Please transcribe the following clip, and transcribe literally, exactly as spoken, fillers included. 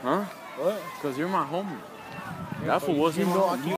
Huh? What? Because you're my homie. That fool wasn't my homie.